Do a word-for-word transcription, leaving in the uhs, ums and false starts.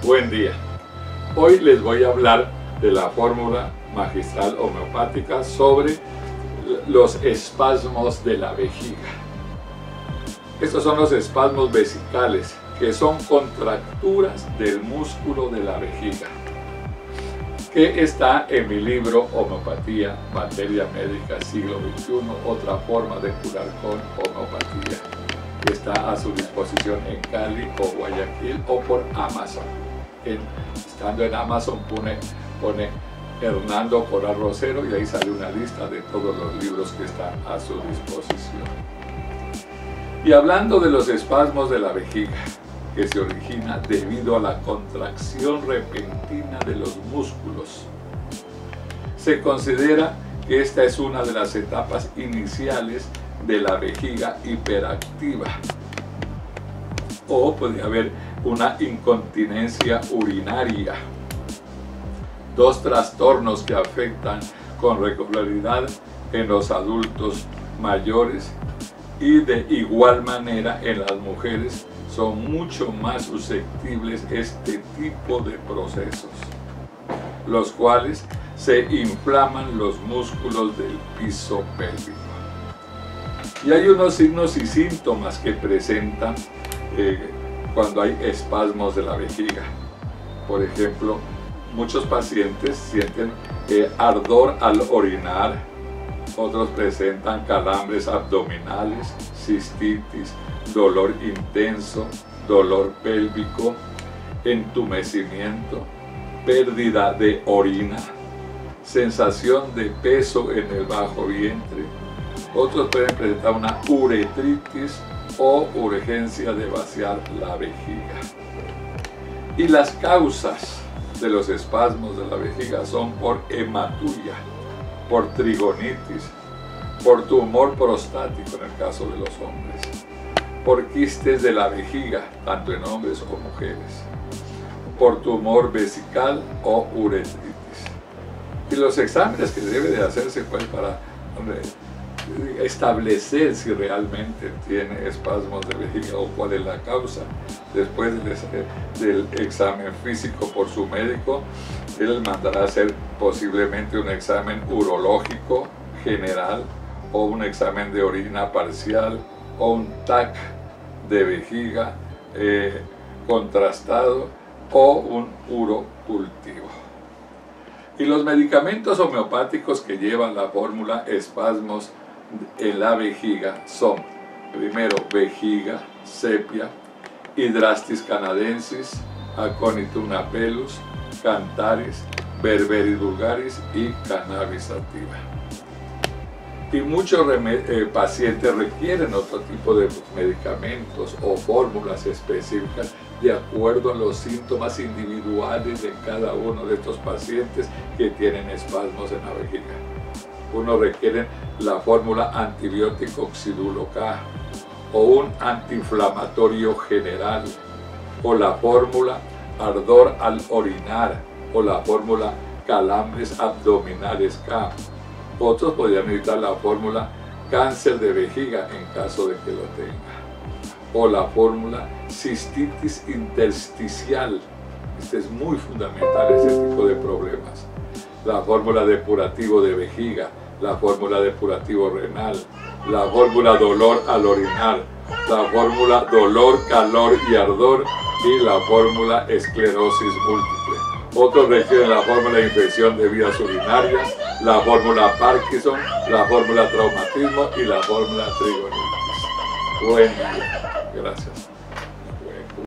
Buen día. Hoy les voy a hablar de la fórmula magistral homeopática sobre los espasmos de la vejiga. Estos son los espasmos vesicales, que son contracturas del músculo de la vejiga, que está en mi libro Homeopatía, Materia Médica, siglo veintiuno, otra forma de curar con homeopatía, que está a su disposición en Cali o Guayaquil o por Amazon. En, estando en Amazon pone, pone Hernando Coral Rosero y ahí sale una lista de todos los libros que están a su disposición. Y hablando de los espasmos de la vejiga, que se origina debido a la contracción repentina de los músculos, se considera que esta es una de las etapas iniciales de la vejiga hiperactiva, o puede haber una incontinencia urinaria, dos trastornos que afectan con regularidad en los adultos mayores y de igual manera en las mujeres son mucho más susceptibles a este tipo de procesos, los cuales se inflaman los músculos del piso pélvico. Y hay unos signos y síntomas que presentan eh, cuando hay espasmos de la vejiga. Por ejemplo, muchos pacientes sienten eh, ardor al orinar, otros presentan calambres abdominales, cistitis, dolor intenso, dolor pélvico, entumecimiento, pérdida de orina, sensación de peso en el bajo vientre. Otros pueden presentar una uretritis o urgencia de vaciar la vejiga. Y las causas de los espasmos de la vejiga son por hematuria, por trigonitis, por tumor prostático en el caso de los hombres, por quistes de la vejiga, tanto en hombres o mujeres, por tumor vesical o uretritis. Y los exámenes que debe de hacerse pues para hombre, establecer si realmente tiene espasmos de vejiga o cuál es la causa. Después del, del examen físico por su médico, él mandará a hacer posiblemente un examen urológico general o un examen de orina parcial o un T A C de vejiga eh, contrastado o un urocultivo. Y los medicamentos homeopáticos que llevan la fórmula espasmos en la vejiga son, primero, vejiga, sepia, Hydrastis canadensis, Aconitum napellus, Cantaris, Berberis vulgaris y Cannabis sativa. Y muchos eh, pacientes requieren otro tipo de medicamentos o fórmulas específicas de acuerdo a los síntomas individuales de cada uno de estos pacientes que tienen espasmos en la vejiga. Unos requieren la fórmula antibiótico Oxidulo K o un antiinflamatorio general o la fórmula ardor al orinar o la fórmula calambres abdominales K. Otros podrían necesitar la fórmula cáncer de vejiga en caso de que lo tenga, o la fórmula cistitis intersticial. Este es muy fundamental, ese tipo de problemas. La fórmula depurativo de vejiga, la fórmula depurativo renal, la fórmula dolor al orinar, la fórmula dolor, calor y ardor y la fórmula esclerosis múltiple. Otros requieren la fórmula infección de vías urinarias, la fórmula Parkinson, la fórmula traumatismo y la fórmula trigonitis. Buen día. Gracias.